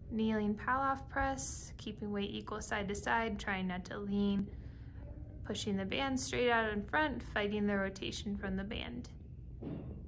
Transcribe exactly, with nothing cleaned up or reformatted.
Kneeling Palloff press, keeping weight equal side to side, trying not to lean, pushing the band straight out in front, fighting the rotation from the band.